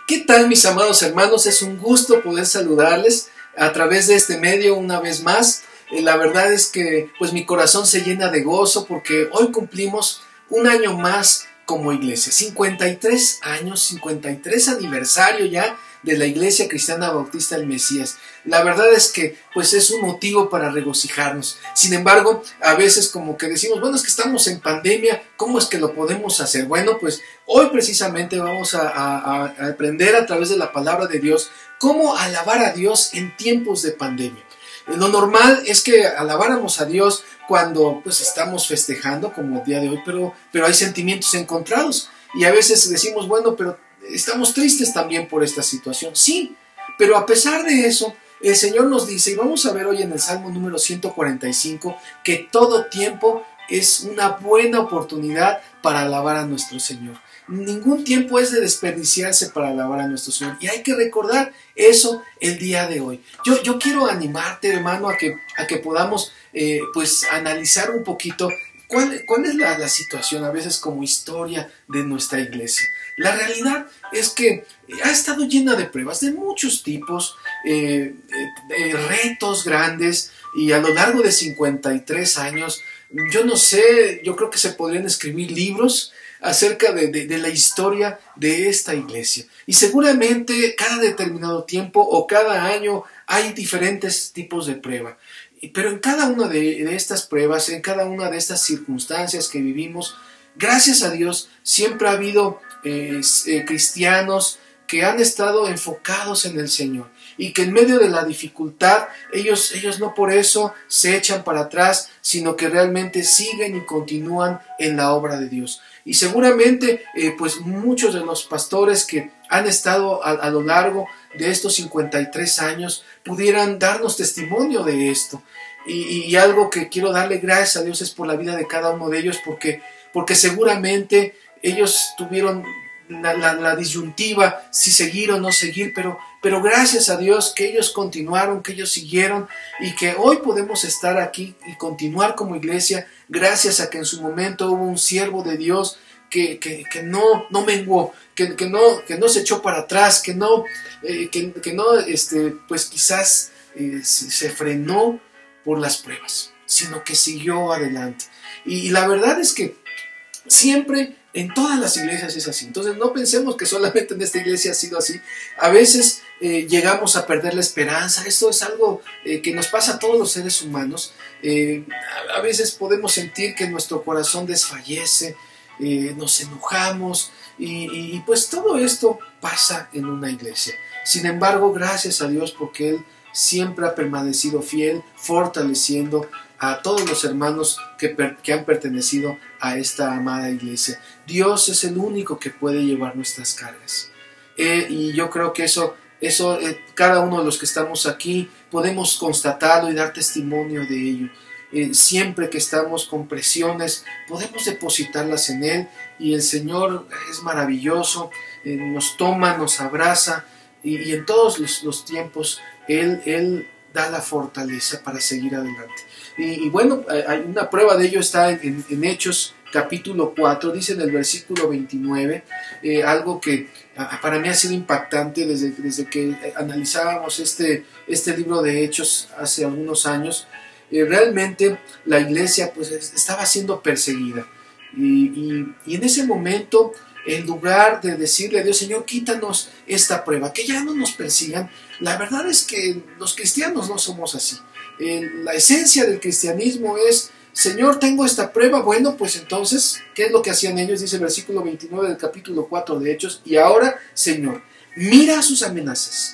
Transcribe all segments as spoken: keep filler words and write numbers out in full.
¿Qué tal, mis amados hermanos? Es un gusto poder saludarles a través de este medio una vez más. Eh, la verdad es que pues mi corazón se llena de gozo porque hoy cumplimos un año más como iglesia. cincuenta y tres años, cincuenta y tres aniversario ya de la Iglesia Cristiana Bautista del Mesías. La verdad es que pues es un motivo para regocijarnos. Sin embargo, a veces como que decimos, bueno, es que estamos en pandemia, ¿cómo es que lo podemos hacer? Bueno, pues hoy precisamente vamos a, a, a aprender a través de la palabra de Dios cómo alabar a Dios en tiempos de pandemia. Lo normal es que alabáramos a Dios cuando pues estamos festejando como el día de hoy, pero, pero hay sentimientos encontrados y a veces decimos, bueno, pero estamos tristes también por esta situación. Sí, pero a pesar de eso, el Señor nos dice, y vamos a ver hoy en el Salmo número ciento cuarenta y cinco, que todo tiempo es una buena oportunidad para alabar a nuestro Señor. Ningún tiempo es de desperdiciarse para alabar a nuestro Señor. Y hay que recordar eso el día de hoy. Yo, yo quiero animarte, hermano, a que, a que podamos eh, pues analizar un poquito cuál, cuál es la, la situación a veces como historia de nuestra iglesia. La realidad es que ha estado llena de pruebas de muchos tipos, eh, eh, retos grandes, y a lo largo de cincuenta y tres años, yo no sé, yo creo que se podrían escribir libros acerca de, de, de la historia de esta iglesia. Y seguramente cada determinado tiempo o cada año hay diferentes tipos de prueba. Pero en cada una de, de estas pruebas, en cada una de estas circunstancias que vivimos, gracias a Dios, siempre ha habido eh, eh, cristianos que han estado enfocados en el Señor y que en medio de la dificultad ellos, ellos no por eso se echan para atrás, sino que realmente siguen y continúan en la obra de Dios. Y seguramente eh, pues muchos de los pastores que han estado a, a lo largo de estos cincuenta y tres años pudieran darnos testimonio de esto. Y, y algo que quiero darle gracias a Dios es por la vida de cada uno de ellos, porque, porque seguramente ellos tuvieron La, la, la disyuntiva, si seguir o no seguir, pero, pero gracias a Dios que ellos continuaron, que ellos siguieron y que hoy podemos estar aquí y continuar como iglesia gracias a que en su momento hubo un siervo de Dios que, que, que no, no menguó, que, que, no, que no se echó para atrás, que no, eh, que, que no este, pues quizás eh, se, se frenó por las pruebas, sino que siguió adelante. Y, y la verdad es que siempre en todas las iglesias es así. Entonces no pensemos que solamente en esta iglesia ha sido así. A veces eh, llegamos a perder la esperanza. Esto es algo eh, que nos pasa a todos los seres humanos. Eh, a, a veces podemos sentir que nuestro corazón desfallece, eh, nos enojamos y, y, y pues todo esto pasa en una iglesia. Sin embargo, gracias a Dios porque Él siempre ha permanecido fiel, fortaleciendo a todos los hermanos que, per, que han pertenecido a esta amada iglesia. Dios es el único que puede llevar nuestras cargas. Eh, y yo creo que eso, eso eh, cada uno de los que estamos aquí podemos constatarlo y dar testimonio de ello. Eh, siempre que estamos con presiones, podemos depositarlas en Él y el Señor es maravilloso, eh, nos toma, nos abraza y, y en todos los, los tiempos Él, Él da la fortaleza para seguir adelante. Y, y bueno, hay una prueba de ello está en, en Hechos capítulo cuatro, dice en el versículo veintinueve, eh, algo que a, para mí ha sido impactante desde, desde que analizábamos este, este libro de Hechos hace algunos años. Eh, realmente la iglesia pues estaba siendo perseguida y, y, y en ese momento, en lugar de decirle a Dios, Señor, quítanos esta prueba, que ya no nos persigan, la verdad es que los cristianos no somos así. Eh, la esencia del cristianismo es, Señor, tengo esta prueba, bueno, pues entonces, ¿qué es lo que hacían ellos? Dice el versículo veintinueve del capítulo cuatro de Hechos, y ahora, Señor, mira sus amenazas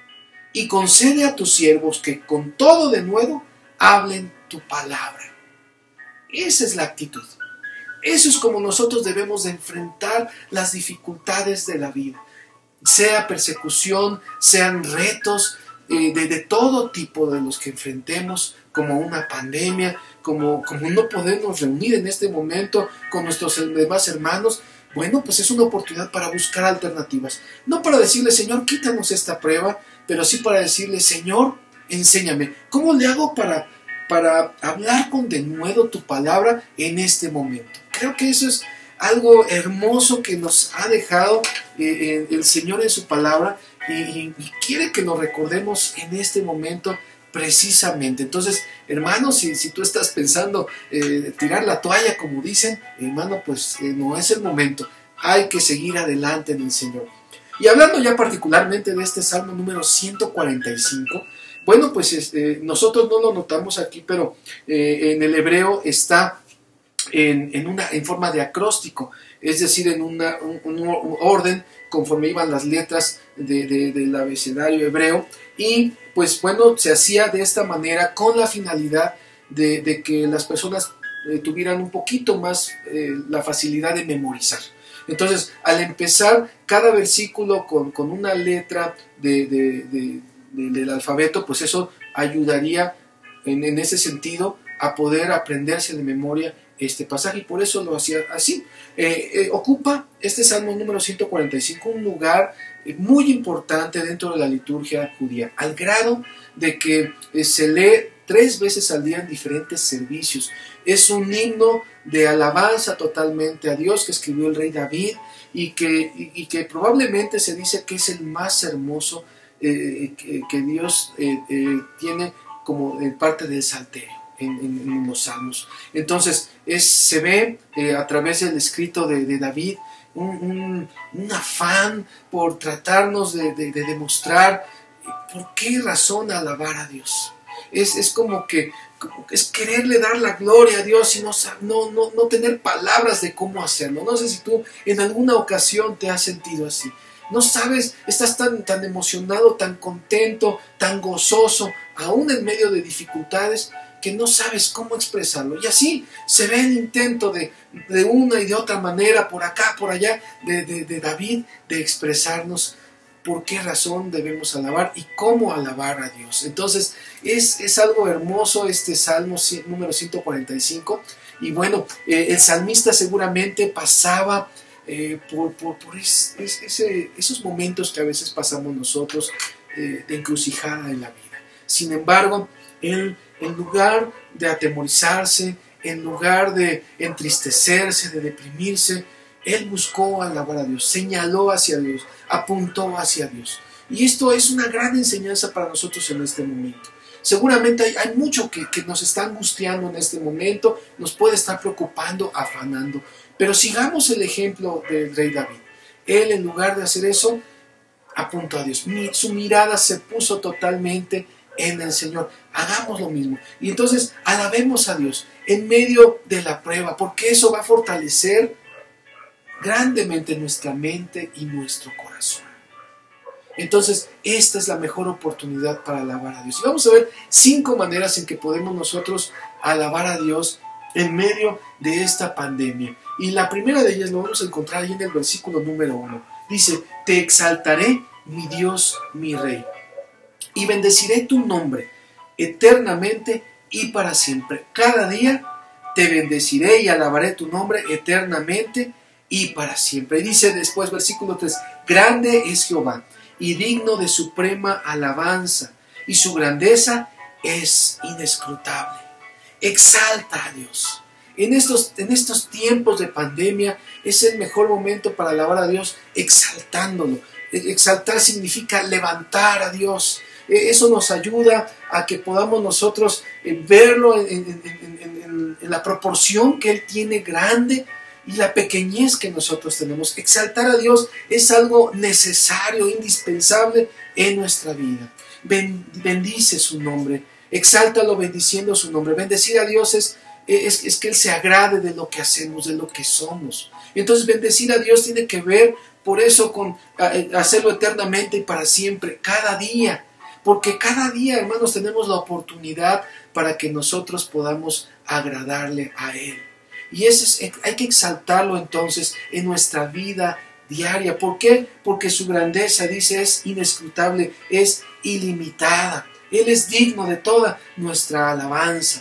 y concede a tus siervos que con todo denuedo hablen tu palabra. Esa es la actitud. Eso es como nosotros debemos de enfrentar las dificultades de la vida. Sea persecución, sean retos eh, de, de todo tipo de los que enfrentemos, como una pandemia, como, como no podernos reunir en este momento con nuestros demás hermanos. Bueno, pues es una oportunidad para buscar alternativas. No para decirle, Señor, quítanos esta prueba, pero sí para decirle, Señor, enséñame. ¿Cómo le hago para, para hablar con denuedo tu palabra en este momento? Creo que eso es algo hermoso que nos ha dejado eh, el Señor en su palabra y, y, y quiere que nos recordemos en este momento precisamente. Entonces, hermano, si, si tú estás pensando eh, tirar la toalla, como dicen, hermano, pues eh, no es el momento. Hay que seguir adelante en el Señor. Y hablando ya particularmente de este Salmo número ciento cuarenta y cinco, bueno, pues este, nosotros no lo notamos aquí, pero eh, en el hebreo está en, en, una, en forma de acróstico, es decir, en una, un, un orden conforme iban las letras de, de, del abecedario hebreo, y pues bueno, se hacía de esta manera con la finalidad de, de que las personas eh, tuvieran un poquito más eh, la facilidad de memorizar. Entonces, al empezar cada versículo con, con una letra de, de, de, de, del alfabeto, pues eso ayudaría en, en ese sentido a poder aprenderse de memoria este pasaje, y por eso lo hacía así. Eh, eh, ocupa este Salmo número ciento cuarenta y cinco un lugar eh, muy importante dentro de la liturgia judía, al grado de que eh, se lee tres veces al día en diferentes servicios. Es un himno de alabanza totalmente a Dios que escribió el rey David y que, y, y que probablemente se dice que es el más hermoso eh, que, que Dios eh, eh, tiene como eh, parte del Salterio en, en, en los salmos. Entonces es, se ve eh, a través del escrito de, de David un, un, un afán por tratarnos de, de, de demostrar por qué razón alabar a Dios. Es, es como que es quererle dar la gloria a Dios y no, no, no, no tener palabras de cómo hacerlo. No sé si tú en alguna ocasión te has sentido así. No sabes, estás tan, tan emocionado, tan contento, tan gozoso, aún en medio de dificultades, que no sabes cómo expresarlo. Y así se ve el intento de, de una y de otra manera, por acá, por allá, de, de, de David, de expresarnos por qué razón debemos alabar y cómo alabar a Dios. Entonces es, es algo hermoso este Salmo número ciento cuarenta y cinco, y bueno, eh, el salmista seguramente pasaba eh, por, por, por es, es, ese, esos momentos que a veces pasamos nosotros eh, de encrucijada en la vida. Sin embargo, él, en lugar de atemorizarse, en lugar de entristecerse, de deprimirse, él buscó alabar a Dios, señaló hacia Dios, apuntó hacia Dios. Y esto es una gran enseñanza para nosotros en este momento. Seguramente hay, hay mucho que, que nos está angustiando en este momento, nos puede estar preocupando, afanando. Pero sigamos el ejemplo del rey David. Él, en lugar de hacer eso, apuntó a Dios. Su mirada se puso totalmente en el Señor. Hagamos lo mismo. Y entonces alabemos a Dios en medio de la prueba, porque eso va a fortalecer grandemente nuestra mente y nuestro corazón. Entonces, esta es la mejor oportunidad para alabar a Dios. Y vamos a ver cinco maneras en que podemos nosotros alabar a Dios en medio de esta pandemia. Y la primera de ellas lo vamos a encontrar ahí en el versículo número uno. Dice: te exaltaré, mi Dios, mi Rey, y bendeciré tu nombre eternamente y para siempre. Cada día te bendeciré y alabaré tu nombre eternamente y para siempre. Y dice después, versículo tres: grande es Jehová y digno de suprema alabanza, y su grandeza es inescrutable. Exalta a Dios. En estos, en estos tiempos de pandemia es el mejor momento para alabar a Dios exaltándolo. Exaltar significa levantar a Dios. Eso nos ayuda a que podamos nosotros verlo en, en, en, en, en la proporción que Él tiene grande y la pequeñez que nosotros tenemos. Exaltar a Dios es algo necesario, indispensable en nuestra vida. Bendice su nombre, exáltalo bendiciendo su nombre. Bendecir a Dios es, es, es que Él se agrade de lo que hacemos, de lo que somos. Entonces bendecir a Dios tiene que ver, por eso, con hacerlo eternamente y para siempre, cada día. Porque cada día, hermanos, tenemos la oportunidad para que nosotros podamos agradarle a Él. Y eso es, hay que exaltarlo entonces en nuestra vida diaria. ¿Por qué? Porque su grandeza, dice, es inescrutable, es ilimitada. Él es digno de toda nuestra alabanza.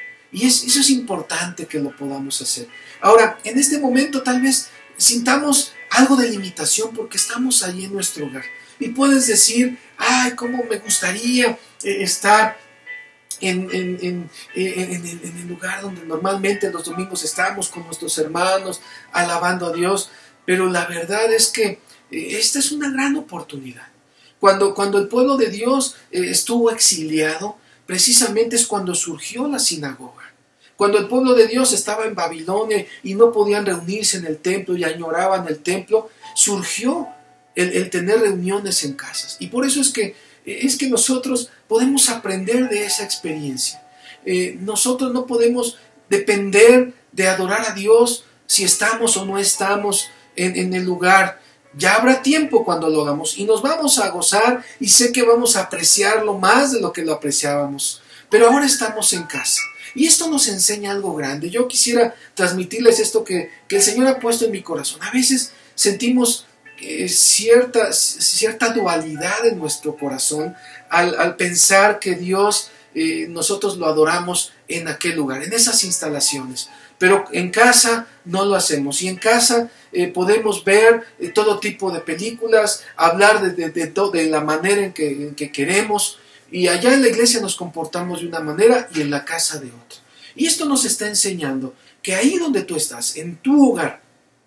Y es, eso es importante que lo podamos hacer. Ahora, en este momento tal vez sintamos algo de limitación porque estamos ahí en nuestro hogar. Y puedes decir: ay, cómo me gustaría estar en, en, en, en, en, en el lugar donde normalmente los domingos estamos con nuestros hermanos, alabando a Dios, pero la verdad es que esta es una gran oportunidad. Cuando, cuando el pueblo de Dios eh, estuvo exiliado, precisamente es cuando surgió la sinagoga. Cuando el pueblo de Dios estaba en Babilonia y no podían reunirse en el templo y añoraban el templo, surgió el, el tener reuniones en casas. Y por eso es que, es que nosotros podemos aprender de esa experiencia. Eh, nosotros no podemos depender de adorar a Dios si estamos o no estamos en, en el lugar. Ya habrá tiempo cuando lo hagamos y nos vamos a gozar y sé que vamos a apreciarlo más de lo que lo apreciábamos. Pero ahora estamos en casa. Y esto nos enseña algo grande. Yo quisiera transmitirles esto que, que el Señor ha puesto en mi corazón. A veces sentimos eh, cierta, cierta dualidad en nuestro corazón al, al pensar que Dios, eh, nosotros lo adoramos en aquel lugar, en esas instalaciones. Pero en casa no lo hacemos. Y en casa eh, podemos ver eh, todo tipo de películas, hablar de, de, de, de la manera en que, en que queremos. Y allá en la iglesia nos comportamos de una manera y en la casa de otra. Y esto nos está enseñando que ahí donde tú estás, en tu hogar,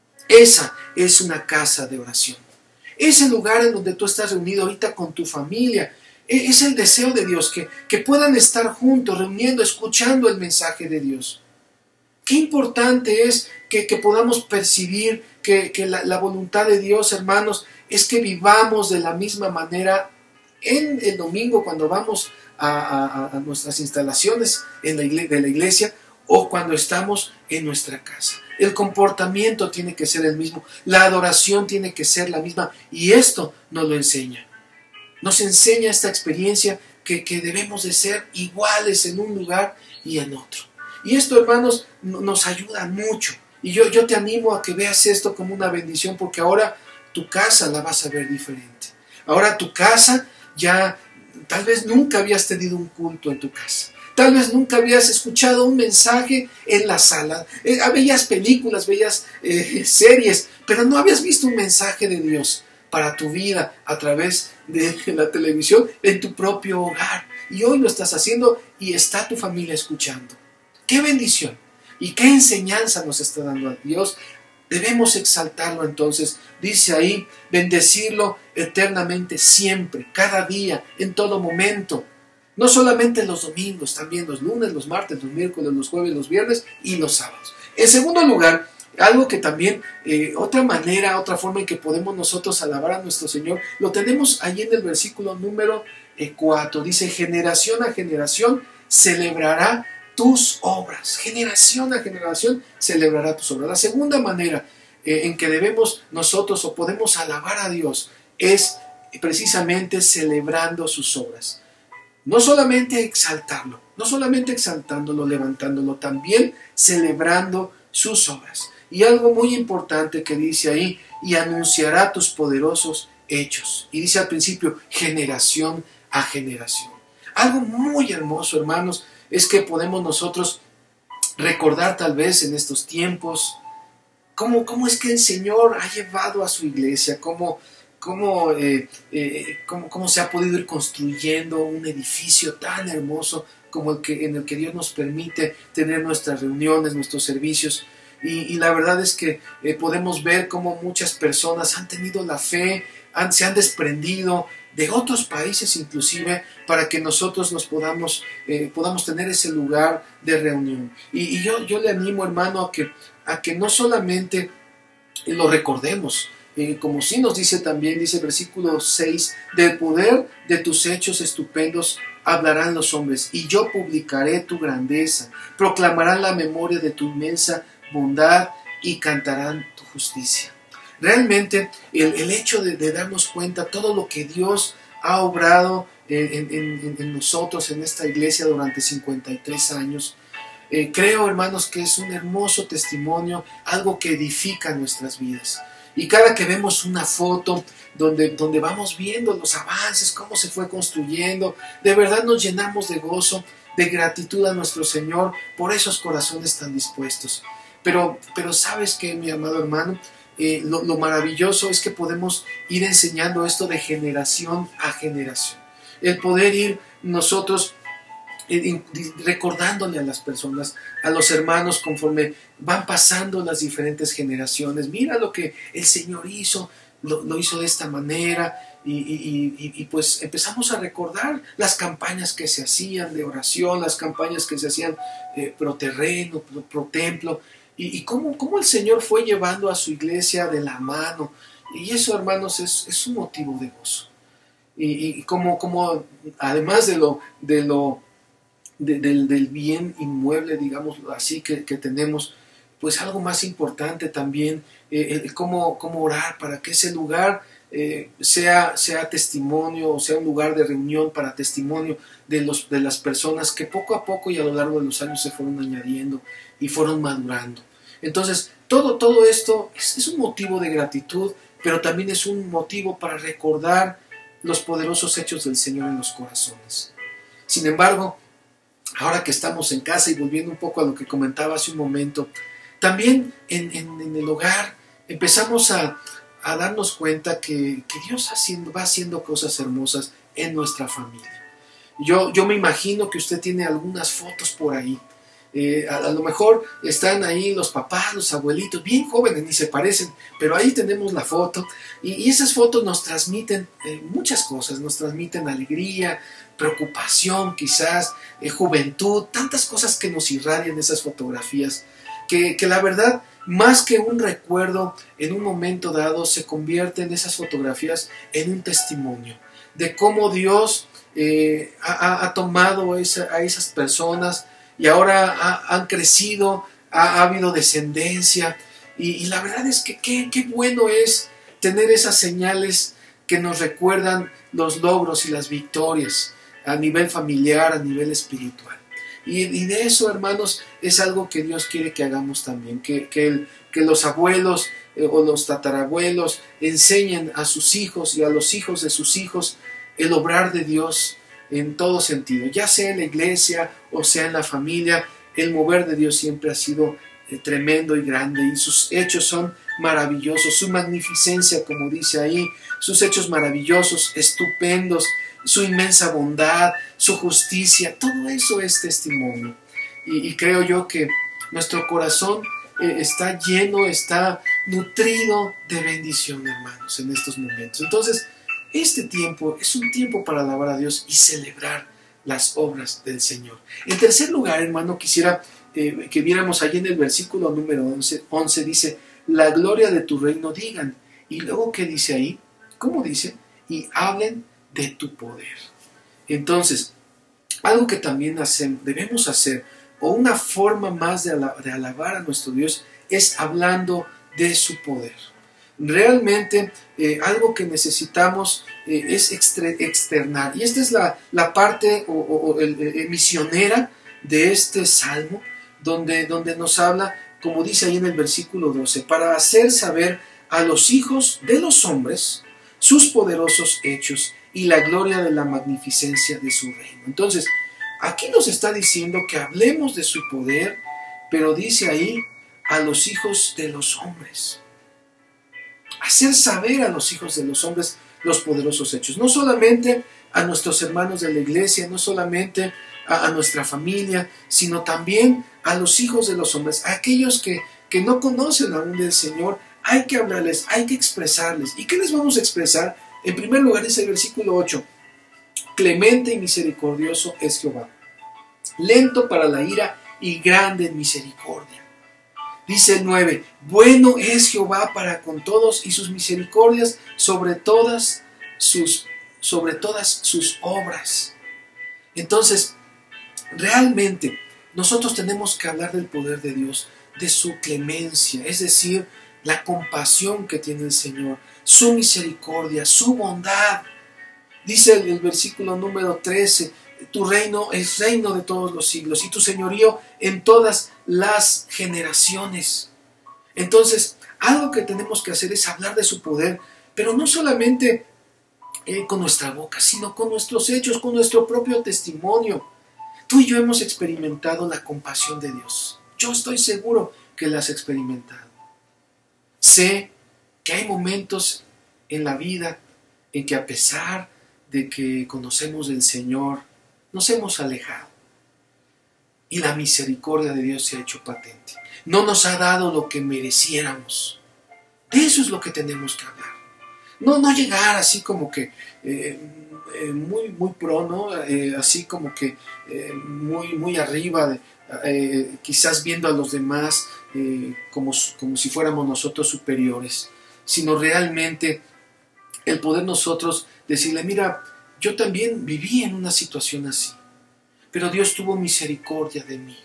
esa es una casa de oración. Ese lugar en donde tú estás reunido ahorita con tu familia, es el deseo de Dios, que, que puedan estar juntos, reuniendo, escuchando el mensaje de Dios. Qué importante es que, que podamos percibir que, que la, la voluntad de Dios, hermanos, es que vivamos de la misma manera en el domingo cuando vamos a, a, a nuestras instalaciones en la iglesia, de la iglesia, o cuando estamos en nuestra casa. El comportamiento tiene que ser el mismo, la adoración tiene que ser la misma, y esto nos lo enseña. Nos enseña esta experiencia que, que debemos de ser iguales en un lugar y en otro. Y esto, hermanos, nos ayuda mucho. Y yo, yo te animo a que veas esto como una bendición, porque ahora tu casa la vas a ver diferente. Ahora tu casa ya, tal vez nunca habías tenido un culto en tu casa. Tal vez nunca habías escuchado un mensaje en la sala. Eh, veías películas, veías eh, series, pero no habías visto un mensaje de Dios para tu vida a través de la televisión en tu propio hogar. Y hoy lo estás haciendo y está tu familia escuchando. ¡Qué bendición! ¿Y qué enseñanza nos está dando a Dios? Debemos exaltarlo entonces. Dice ahí, bendecirlo eternamente siempre, cada día, en todo momento. No solamente los domingos, también los lunes, los martes, los miércoles, los jueves, los viernes y los sábados. En segundo lugar, algo que también, eh, otra manera, otra forma en que podemos nosotros alabar a nuestro Señor, lo tenemos ahí en el versículo número cuatro. Dice, generación a generación celebrará tus obras. Generación a generación celebrará tus obras. La segunda manera eh, en que debemos nosotros o podemos alabar a Dios es precisamente celebrando sus obras. No solamente exaltarlo, no solamente exaltándolo, levantándolo, también celebrando sus obras. Y algo muy importante que dice ahí, y anunciará tus poderosos hechos. Y dice al principio, generación a generación. Algo muy hermoso, hermanos, es que podemos nosotros recordar tal vez en estos tiempos cómo, cómo es que el Señor ha llevado a su iglesia, cómo, cómo, eh, eh, cómo, cómo se ha podido ir construyendo un edificio tan hermoso como el que, en el que Dios nos permite tener nuestras reuniones, nuestros servicios. Y, y la verdad es que eh, podemos ver cómo muchas personas han tenido la fe, han, se han desprendido de otros países inclusive, para que nosotros nos podamos, eh, podamos tener ese lugar de reunión. Y, y yo, yo le animo, hermano, a que, a que no solamente lo recordemos, eh, como sí nos dice también, dice el versículo seis, del poder de tus hechos estupendos hablarán los hombres, y yo publicaré tu grandeza, proclamarán la memoria de tu inmensa bondad y cantarán tu justicia. Realmente el, el hecho de, de darnos cuenta todo lo que Dios ha obrado en, en, en nosotros, en esta iglesia durante cincuenta y tres años, eh, creo, hermanos, que es un hermoso testimonio, algo que edifica nuestras vidas. Y cada que vemos una foto donde, donde vamos viendo los avances, cómo se fue construyendo, de verdad nos llenamos de gozo, de gratitud a nuestro Señor por esos corazones tan dispuestos. Pero, pero ¿sabes qué, mi amado hermano? Eh, lo, lo maravilloso es que podemos ir enseñando esto de generación a generación. El poder ir nosotros eh, recordándole a las personas, a los hermanos, conforme van pasando las diferentes generaciones. Mira lo que el Señor hizo, lo, lo hizo de esta manera. Y, y, y, y pues empezamos a recordar las campañas que se hacían de oración, las campañas que se hacían eh, pro terreno, pro, pro templo, y, y cómo, cómo el Señor fue llevando a su iglesia de la mano. Y eso, hermanos, es, es un motivo de gozo. Y, y como, como además de lo, de lo de, del, del bien inmueble, digamos así, que, que tenemos, pues algo más importante también, eh, el cómo, cómo orar para que ese lugar Eh, sea, sea testimonio, o sea un lugar de reunión para testimonio de, los, de las personas que poco a poco y a lo largo de los años se fueron añadiendo y fueron madurando. Entonces, todo, todo esto es, es un motivo de gratitud, pero también es un motivo para recordar los poderosos hechos del Señor en los corazones. Sin embargo, ahora que estamos en casa y volviendo un poco a lo que comentaba hace un momento, también en, en, en el hogar empezamos a a darnos cuenta que, que Dios haciendo, va haciendo cosas hermosas en nuestra familia. Yo, yo me imagino que usted tiene algunas fotos por ahí. Eh, a, a lo mejor están ahí los papás, los abuelitos, bien jóvenes, ni se parecen, pero ahí tenemos la foto. Y, y esas fotos nos transmiten eh, muchas cosas, nos transmiten alegría, preocupación quizás, eh, juventud, tantas cosas que nos irradian esas fotografías, que, que la verdad, más que un recuerdo en un momento dado, se convierten esas fotografías en un testimonio de cómo Dios eh, ha, ha tomado esa, a esas personas y ahora ha, han crecido, ha, ha habido descendencia. Y, y la verdad es que qué, qué bueno es tener esas señales que nos recuerdan los logros y las victorias a nivel familiar, a nivel espiritual. Y, y de eso, hermanos, es algo que Dios quiere que hagamos también, que, que, el, que los abuelos eh, o los tatarabuelos enseñen a sus hijos y a los hijos de sus hijos el obrar de Dios en todo sentido, ya sea en la iglesia o sea en la familia. El mover de Dios siempre ha sido eh, tremendo y grande, y sus hechos son maravillosos, su magnificencia, como dice ahí, sus hechos maravillosos, estupendos, su inmensa bondad, su justicia, todo eso es testimonio. Y, y creo yo que nuestro corazón eh, está lleno, está nutrido de bendición, hermanos, en estos momentos. Entonces, este tiempo es un tiempo para alabar a Dios y celebrar las obras del Señor. En tercer lugar, hermano, quisiera eh, que viéramos allí en el versículo número once, once, dice, la gloria de tu reino digan. Y luego, ¿qué dice ahí? ¿Cómo dice? Y hablen de tu poder. Entonces, algo que también hacemos, debemos hacer, o una forma más de, ala, de alabar a nuestro Dios, es hablando de su poder. Realmente, eh, algo que necesitamos eh, es extre, externar. Y esta es la, la parte o, o, o el, el, misionera de este salmo, donde, donde nos habla, como dice ahí en el versículo doce, para hacer saber a los hijos de los hombres sus poderosos hechos y la gloria de la magnificencia de su reino. Entonces, aquí nos está diciendo que hablemos de su poder, pero dice ahí a los hijos de los hombres. Hacer saber a los hijos de los hombres los poderosos hechos. No solamente a nuestros hermanos de la iglesia, no solamente a, a nuestra familia, sino también a los hijos de los hombres, a aquellos que, que no conocen aún del Señor. Hay que hablarles, hay que expresarles. ¿Y qué les vamos a expresar? En primer lugar dice el versículo ocho, clemente y misericordioso es Jehová, lento para la ira y grande en misericordia. Dice el nueve, bueno es Jehová para con todos y sus misericordias sobre todas sus, sobre todas sus obras. Entonces, realmente nosotros tenemos que hablar del poder de Dios, de su clemencia, es decir, la compasión que tiene el Señor, su misericordia, su bondad. Dice el, el versículo número trece, tu reino es reino de todos los siglos y tu señorío en todas las generaciones. Entonces, algo que tenemos que hacer es hablar de su poder, pero no solamente eh, con nuestra boca, sino con nuestros hechos, con nuestro propio testimonio. Tú y yo hemos experimentado la compasión de Dios. Yo estoy seguro que la has experimentado. Sé que hay momentos en la vida en que, a pesar de que conocemos del Señor, nos hemos alejado. y la misericordia de Dios se ha hecho patente. No nos ha dado lo que mereciéramos. De eso es lo que tenemos que hablar. No, no llegar así como que eh, eh, muy, muy pro, ¿no? Eh, así como que eh, muy, muy arriba, de, eh, quizás viendo a los demás eh, como, como si fuéramos nosotros superiores, sino realmente el poder nosotros decirle, mira, yo también viví en una situación así, pero Dios tuvo misericordia de mí.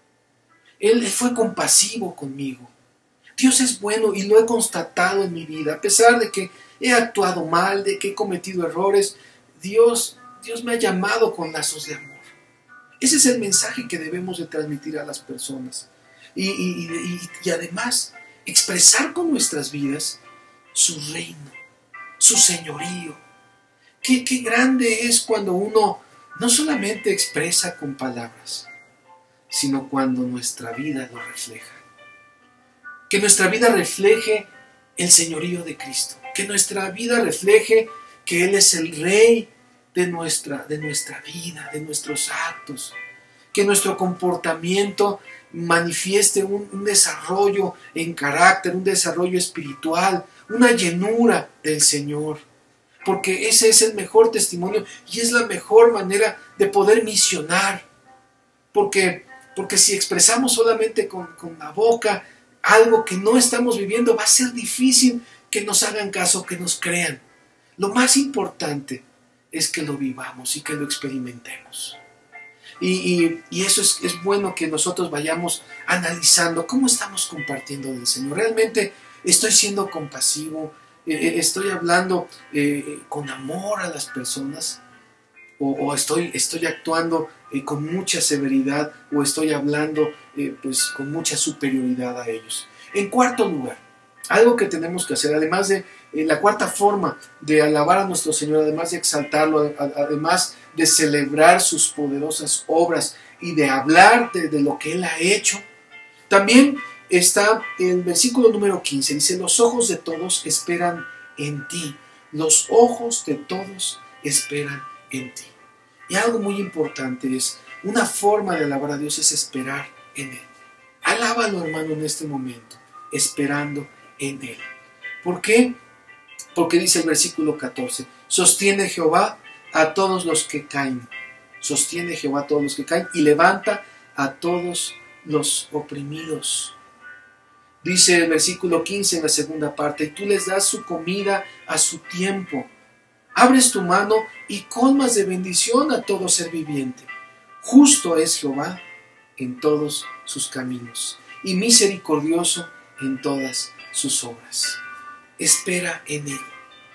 Él fue compasivo conmigo. Dios es bueno y lo he constatado en mi vida. A pesar de que he actuado mal, de que he cometido errores, Dios, Dios me ha llamado con lazos de amor. Ese es el mensaje que debemos de transmitir a las personas. Y, y, y, y además, expresar con nuestras vidas su reino, su señorío. Qué, qué grande es cuando uno no solamente expresa con palabras, sino cuando nuestra vida lo refleja. Que nuestra vida refleje el señorío de Cristo. Que nuestra vida refleje que Él es el Rey de nuestra, de nuestra vida, de nuestros actos. Que nuestro comportamiento manifieste un, un desarrollo en carácter, un desarrollo espiritual, una llenura del Señor. Porque ese es el mejor testimonio y es la mejor manera de poder misionar. Porque, porque si expresamos solamente con, con la boca algo que no estamos viviendo, va a ser difícil que nos hagan caso, que nos crean. Lo más importante es que lo vivamos y que lo experimentemos. Y, y, y eso es, es bueno que nosotros vayamos analizando cómo estamos compartiendo del Señor. Realmente estoy siendo compasivo, eh, estoy hablando eh, con amor a las personas, o, o estoy, estoy actuando eh, con mucha severidad, o estoy hablando eh, pues, con mucha superioridad a ellos. En cuarto lugar, algo que tenemos que hacer, además de eh, la cuarta forma de alabar a nuestro Señor, además de exaltarlo, además de celebrar sus poderosas obras y de hablar de, de lo que Él ha hecho, también está el versículo número quince, dice, los ojos de todos esperan en ti, los ojos de todos esperan en ti. Y algo muy importante es, una forma de alabar a Dios es esperar en Él. Alábalo, hermano, en este momento, esperando en Él. ¿Por qué? Porque dice el versículo catorce, sostiene Jehová a todos los que caen, sostiene Jehová a todos los que caen y levanta a todos los oprimidos. Dice el versículo quince en la segunda parte, y tú les das su comida a su tiempo. Abres tu mano y colmas de bendición a todo ser viviente. Justo es Jehová en todos sus caminos y misericordioso en todas sus obras. Espera en Él.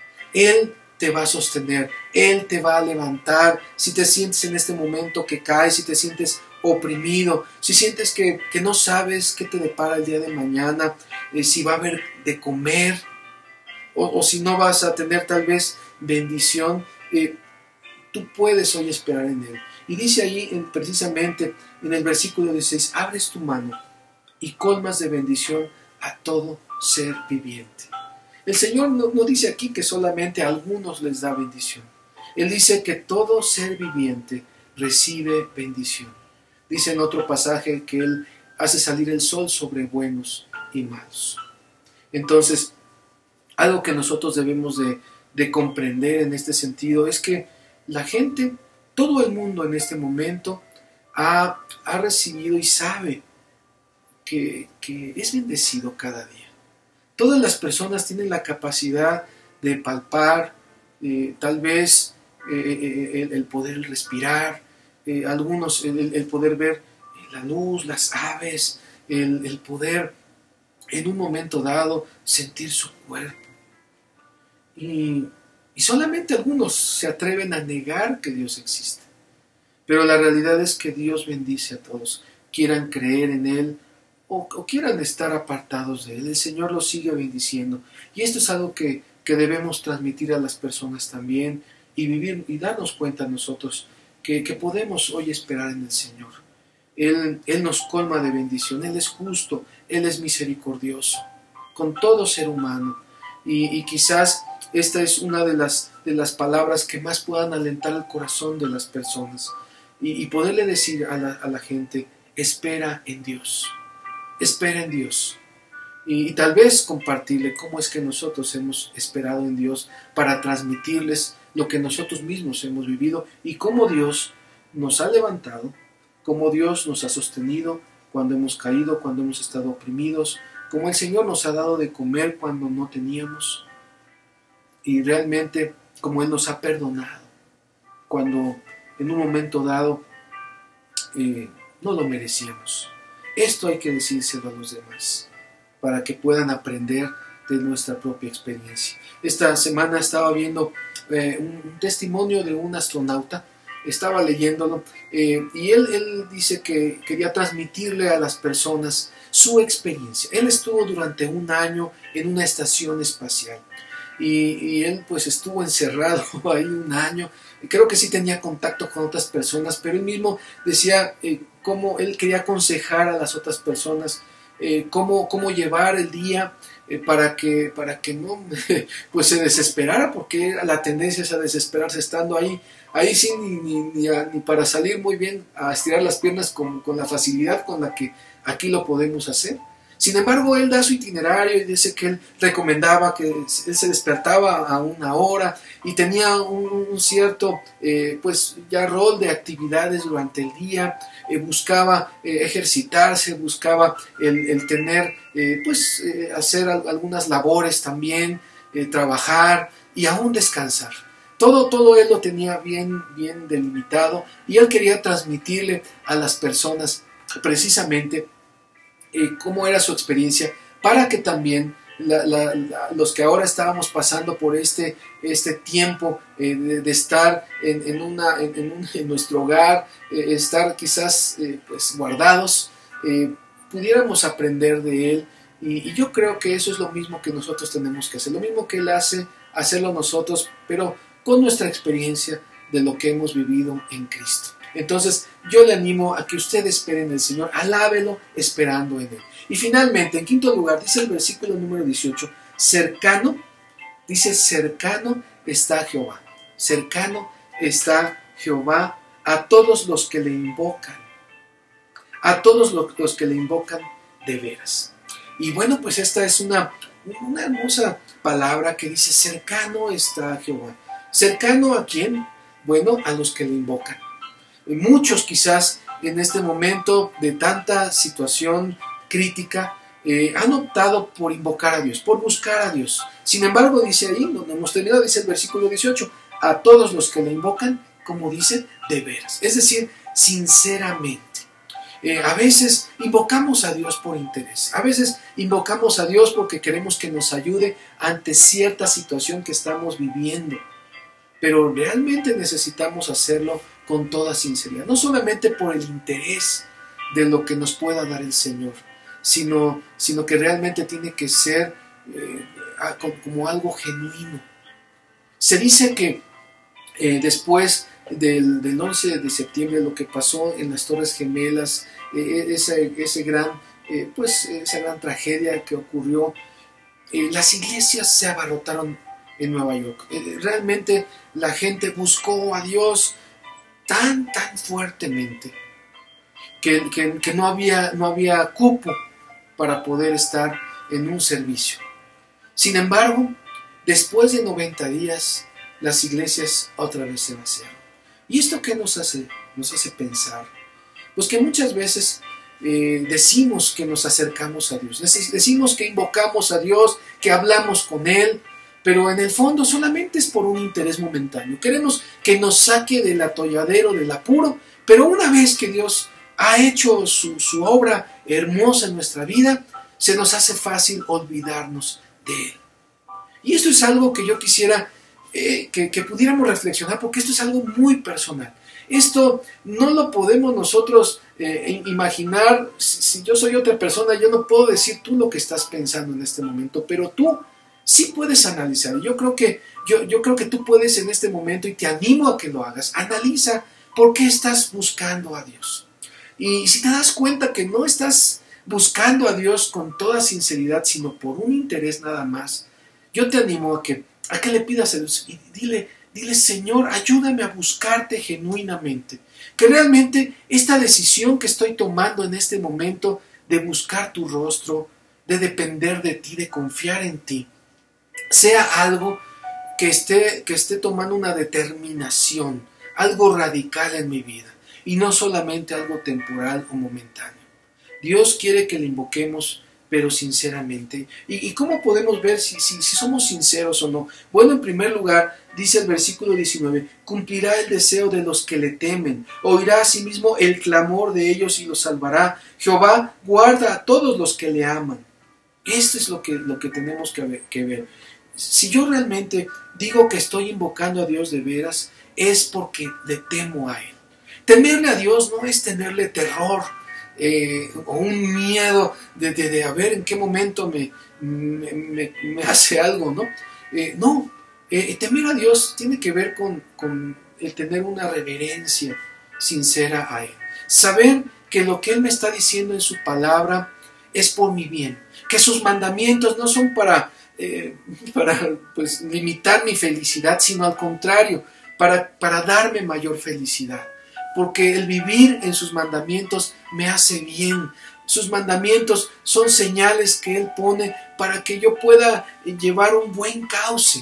Él te va a sostener, Él te va a levantar. Si te sientes en este momento que caes, si te sientes oprimido, si sientes que, que no sabes qué te depara el día de mañana, eh, si va a haber de comer, o, o si no vas a tener tal vez bendición, eh, tú puedes hoy esperar en Él. Y dice allí en, precisamente en el versículo dieciséis, abres tu mano y colmas de bendición a todo ser viviente. El Señor no, no dice aquí que solamente a algunos les da bendición. Él dice que todo ser viviente recibe bendición. Dice en otro pasaje que Él hace salir el sol sobre buenos y malos. Entonces, algo que nosotros debemos de, de comprender en este sentido es que la gente, todo el mundo en este momento ha, ha recibido y sabe que, que es bendecido cada día. Todas las personas tienen la capacidad de palpar, eh, tal vez eh, el, el poder respirar, eh, algunos el, el poder ver la luz, las aves, el, el poder en un momento dado sentir su cuerpo. Y, y solamente algunos se atreven a negar que Dios existe. Pero la realidad es que Dios bendice a todos, quieran creer en Él o, o quieran estar apartados de Él. El Señor los sigue bendiciendo. Y esto es algo que, que debemos transmitir a las personas también y vivir y darnos cuenta nosotros que, que podemos hoy esperar en el Señor. Él, Él nos colma de bendición, Él es justo, Él es misericordioso con todo ser humano. Y, y quizás esta es una de las, de las palabras que más puedan alentar el corazón de las personas y, y poderle decir a la, a la gente, espera en Dios. Espera en Dios. Y, y tal vez compartirle cómo es que nosotros hemos esperado en Dios para transmitirles lo que nosotros mismos hemos vivido y cómo Dios nos ha levantado, cómo Dios nos ha sostenido cuando hemos caído, cuando hemos estado oprimidos, cómo el Señor nos ha dado de comer cuando no teníamos y realmente cómo Él nos ha perdonado cuando en un momento dado eh, no lo merecíamos. Esto hay que decírselo a los demás para que puedan aprender de nuestra propia experiencia. Esta semana estaba viendo eh, un testimonio de un astronauta, estaba leyéndolo eh, y él, él dice que quería transmitirle a las personas su experiencia. Él estuvo durante un año en una estación espacial y, y él pues estuvo encerrado ahí un año. Creo que sí tenía contacto con otras personas, pero él mismo decía eh, cómo él quería aconsejar a las otras personas eh, cómo, cómo llevar el día eh, para, que, para que no pues se desesperara, porque la tendencia es a desesperarse estando ahí, ahí sí ni, ni, ni, a, ni para salir muy bien a estirar las piernas con, con la facilidad con la que aquí lo podemos hacer. Sin embargo, él da su itinerario y dice que él recomendaba que él se despertaba a una hora y tenía un, un cierto eh, pues ya rol de actividades durante el día, eh, buscaba eh, ejercitarse, buscaba el, el tener, eh, pues eh, hacer algunas labores también, eh, trabajar y aún descansar. Todo, todo él lo tenía bien, bien delimitado y él quería transmitirle a las personas precisamente Eh, cómo era su experiencia, para que también la, la, la, los que ahora estábamos pasando por este, este tiempo eh, de, de estar en, en, una, en, en, un, en nuestro hogar, eh, estar quizás eh, pues guardados, eh, pudiéramos aprender de él. Y, y yo creo que eso es lo mismo que nosotros tenemos que hacer, lo mismo que él hace, hacerlo nosotros, pero con nuestra experiencia de lo que hemos vivido en Cristo. Entonces yo le animo a que usted espere en el Señor, alábelo esperando en Él. Y finalmente, en quinto lugar, dice el versículo número dieciocho, cercano, dice cercano está Jehová, cercano está Jehová a todos los que le invocan, a todos los que le invocan de veras. Y bueno, pues esta es una, una hermosa palabra que dice cercano está Jehová. ¿Cercano a quién? Bueno, a los que le invocan. Muchos quizás en este momento de tanta situación crítica eh, han optado por invocar a Dios, por buscar a Dios. Sin embargo, dice ahí, donde hemos terminado, dice el versículo dieciocho, a todos los que le invocan, como dice, de veras. Es decir, sinceramente. Eh, a veces invocamos a Dios por interés. A veces invocamos a Dios porque queremos que nos ayude ante cierta situación que estamos viviendo. Pero realmente necesitamos hacerlo con toda sinceridad, no solamente por el interés de lo que nos pueda dar el Señor, sino, sino que realmente tiene que ser eh, como algo genuino. Se dice que eh, después del, del once de septiembre, lo que pasó en las Torres Gemelas, eh, ese, ese gran, eh, pues, esa gran tragedia que ocurrió, eh, las iglesias se abarrotaron en Nueva York. Eh, realmente la gente buscó a Dios tan, tan fuertemente que, que, que no, había, no había cupo para poder estar en un servicio. Sin embargo, después de noventa días, las iglesias otra vez se vaciaron. ¿Y esto qué nos hace? Nos hace pensar. Pues que muchas veces eh, decimos que nos acercamos a Dios, decimos que invocamos a Dios, que hablamos con Él, pero en el fondo solamente es por un interés momentáneo. Queremos que nos saque del atolladero, del apuro, pero una vez que Dios ha hecho su, su obra hermosa en nuestra vida, se nos hace fácil olvidarnos de Él. Y esto es algo que yo quisiera eh, que, que pudiéramos reflexionar, porque esto es algo muy personal. Esto no lo podemos nosotros eh, imaginar. Si, si yo soy otra persona, yo no puedo decir tú lo que estás pensando en este momento, pero tú sí puedes analizar. Yo creo que, yo, yo creo que tú puedes en este momento, y te animo a que lo hagas. Analiza por qué estás buscando a Dios. Y si te das cuenta que no estás buscando a Dios con toda sinceridad, sino por un interés nada más, yo te animo a que, a que le pidas a Dios y dile, Dile, Señor, ayúdame a buscarte genuinamente. Que realmente esta decisión que estoy tomando en este momento de buscar tu rostro, de depender de ti, de confiar en ti, sea algo que esté, que esté tomando una determinación, algo radical en mi vida, y no solamente algo temporal o momentáneo. Dios quiere que le invoquemos, pero sinceramente. ¿Y, y cómo podemos ver si, si, si somos sinceros o no? Bueno, en primer lugar, dice el versículo diecinueve, cumplirá el deseo de los que le temen, oirá asimismo el clamor de ellos y los salvará. Jehová guarda a todos los que le aman. Esto es lo que, lo que tenemos que ver, que ver. Si yo realmente digo que estoy invocando a Dios de veras, es porque le temo a Él. Temerle a Dios no es tenerle terror, Eh, o un miedo de, de, de a ver en qué momento me, me, me, me hace algo, ¿no? Eh, no, eh, temer a Dios tiene que ver con, con el tener una reverencia sincera a Él. Saber que lo que Él me está diciendo en su palabra es por mi bien, que sus mandamientos no son para, eh, para pues, limitar mi felicidad, sino al contrario, para, para darme mayor felicidad. Porque el vivir en sus mandamientos me hace bien. Sus mandamientos son señales que Él pone para que yo pueda llevar un buen cauce.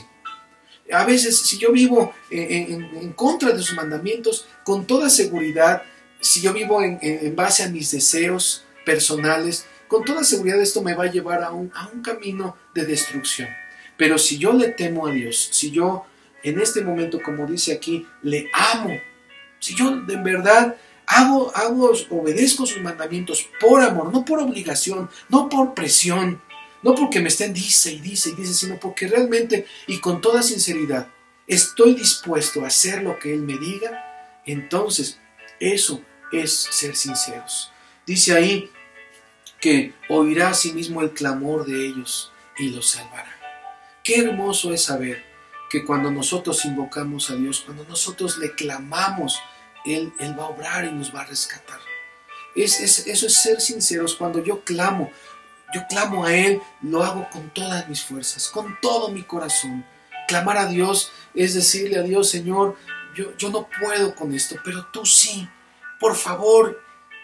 A veces, si yo vivo en, en, en contra de sus mandamientos, con toda seguridad, si yo vivo en, en base a mis deseos personales, con toda seguridad esto me va a llevar a un, a un camino de destrucción. Pero si yo le temo a Dios, si yo en este momento, como dice aquí, le amo, si yo de verdad hago, hago, obedezco sus mandamientos por amor, no por obligación, no por presión, no porque me estén dice y dice y dice, sino porque realmente y con toda sinceridad estoy dispuesto a hacer lo que Él me diga, entonces eso es ser sinceros. Dice ahí que oirá a sí mismo el clamor de ellos y los salvará. Qué hermoso es saber que cuando nosotros invocamos a Dios, cuando nosotros le clamamos, Él, Él va a obrar y nos va a rescatar. Es, es, eso es ser sinceros. Cuando yo clamo, yo clamo a Él, lo hago con todas mis fuerzas, con todo mi corazón. Clamar a Dios es decirle a Dios, Señor, yo, yo no puedo con esto, pero tú sí. Por favor,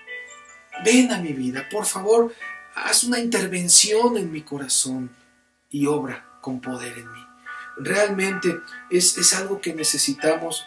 ven a mi vida. Por favor, haz una intervención en mi corazón y obra con poder en mí. Realmente es, es algo que necesitamos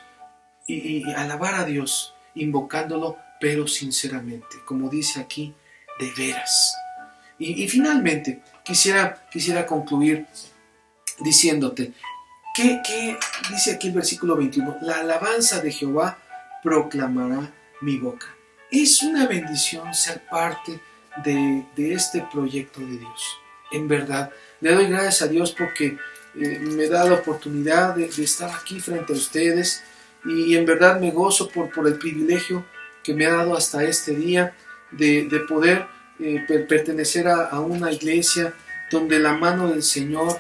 y, y alabar a Dios, invocándolo, pero sinceramente, como dice aquí, de veras. Y, y finalmente, quisiera, quisiera concluir diciéndote, que, que dice aquí el versículo veintiuno, la alabanza de Jehová proclamará mi boca. Es una bendición ser parte de, de este proyecto de Dios. En verdad, le doy gracias a Dios porque Eh, me da la oportunidad de, de estar aquí frente a ustedes y, y en verdad me gozo por, por el privilegio que me ha dado hasta este día de, de poder eh, per, pertenecer a, a una iglesia donde la mano del Señor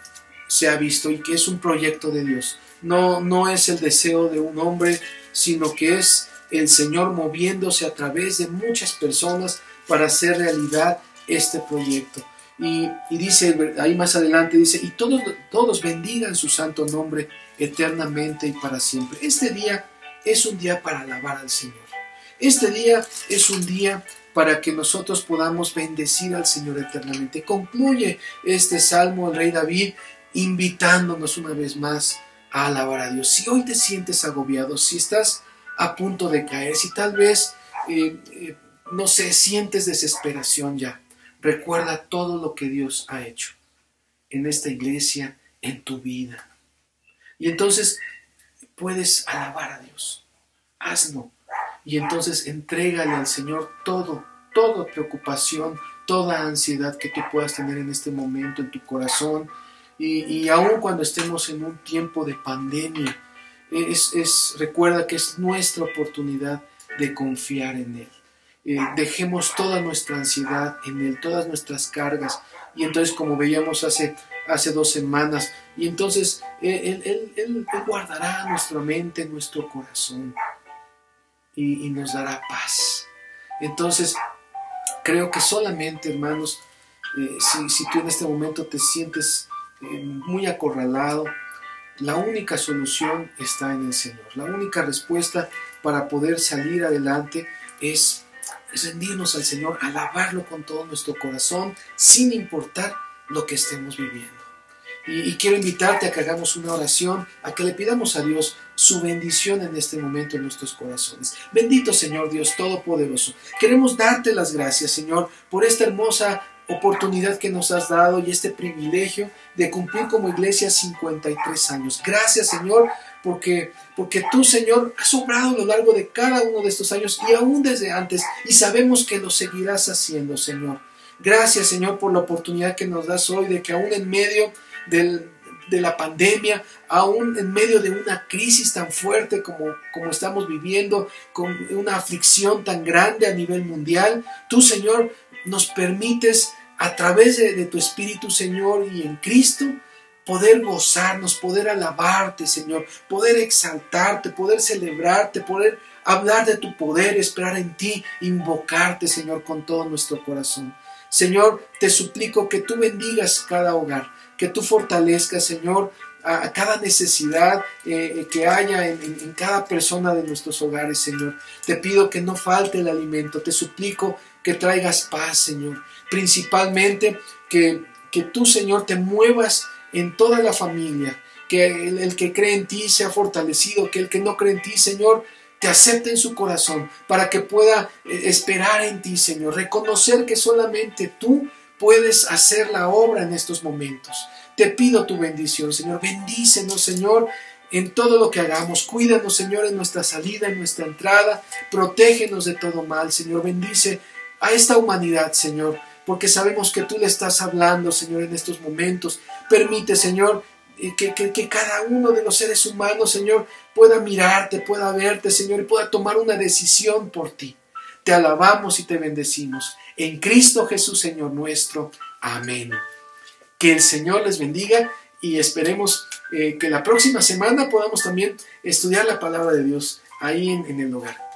se ha visto y que es un proyecto de Dios. No, no es el deseo de un hombre, sino que es el Señor moviéndose a través de muchas personas para hacer realidad este proyecto. Y, y dice, ahí más adelante dice, y todos, todos bendigan su santo nombre eternamente y para siempre. Este día es un día para alabar al Señor. Este día es un día para que nosotros podamos bendecir al Señor eternamente. Concluye este salmo el rey David invitándonos una vez más a alabar a Dios. Si hoy te sientes agobiado, si estás a punto de caer, si tal vez, eh, eh, no sé, sientes desesperación ya, recuerda todo lo que Dios ha hecho en esta iglesia, en tu vida. Y entonces puedes alabar a Dios. Hazlo. Y entonces entrégale al Señor todo, toda preocupación, toda ansiedad que tú puedas tener en este momento en tu corazón. Y, y aun cuando estemos en un tiempo de pandemia, es, es, recuerda que es nuestra oportunidad de confiar en Él. Eh, dejemos toda nuestra ansiedad en Él, todas nuestras cargas, y entonces como veíamos hace, hace dos semanas, y entonces Él, él, él, él guardará nuestra mente, nuestro corazón, y, y nos dará paz. Entonces creo que solamente, hermanos, eh, si, si tú en este momento te sientes eh, muy acorralado, la única solución está en el Señor. La única respuesta para poder salir adelante es, es rendirnos al Señor, alabarlo con todo nuestro corazón, sin importar lo que estemos viviendo. Y, y quiero invitarte a que hagamos una oración, a que le pidamos a Dios su bendición en este momento en nuestros corazones. Bendito Señor Dios Todopoderoso, queremos darte las gracias, Señor, por esta hermosa oportunidad que nos has dado y este privilegio de cumplir como iglesia cincuenta y tres años. Gracias, Señor, porque, porque tú, Señor, has obrado a lo largo de cada uno de estos años y aún desde antes, y sabemos que lo seguirás haciendo, Señor. Gracias, Señor, por la oportunidad que nos das hoy de que aún en medio del, de la pandemia, aún en medio de una crisis tan fuerte como, como estamos viviendo, con una aflicción tan grande a nivel mundial, tú, Señor, nos permites a través de, de tu Espíritu, Señor, y en Cristo, poder gozarnos, poder alabarte, Señor, poder exaltarte, poder celebrarte, poder hablar de tu poder, esperar en ti, invocarte, Señor, con todo nuestro corazón. Señor, te suplico que tú bendigas cada hogar, que tú fortalezcas, Señor, a, a cada necesidad eh, que haya en, en, en cada persona de nuestros hogares, Señor. Te pido que no falte el alimento, te suplico que traigas paz, Señor. Principalmente que, que tú, Señor, te muevas en toda la familia, que el, el que cree en ti sea fortalecido, que el que no cree en ti, Señor, te acepte en su corazón, para que pueda eh, esperar en ti, Señor, reconocer que solamente tú puedes hacer la obra en estos momentos. Te pido tu bendición, Señor. Bendícenos, Señor, en todo lo que hagamos. Cuídanos, Señor, en nuestra salida, en nuestra entrada. Protégenos de todo mal, Señor. Bendice a esta humanidad, Señor, porque sabemos que tú le estás hablando, Señor, en estos momentos. Permite, Señor, que, que, que cada uno de los seres humanos, Señor, pueda mirarte, pueda verte, Señor, y pueda tomar una decisión por ti. Te alabamos y te bendecimos. En Cristo Jesús, Señor nuestro. Amén. Que el Señor les bendiga y esperemos eh, que la próxima semana podamos también estudiar la palabra de Dios ahí en, en el hogar.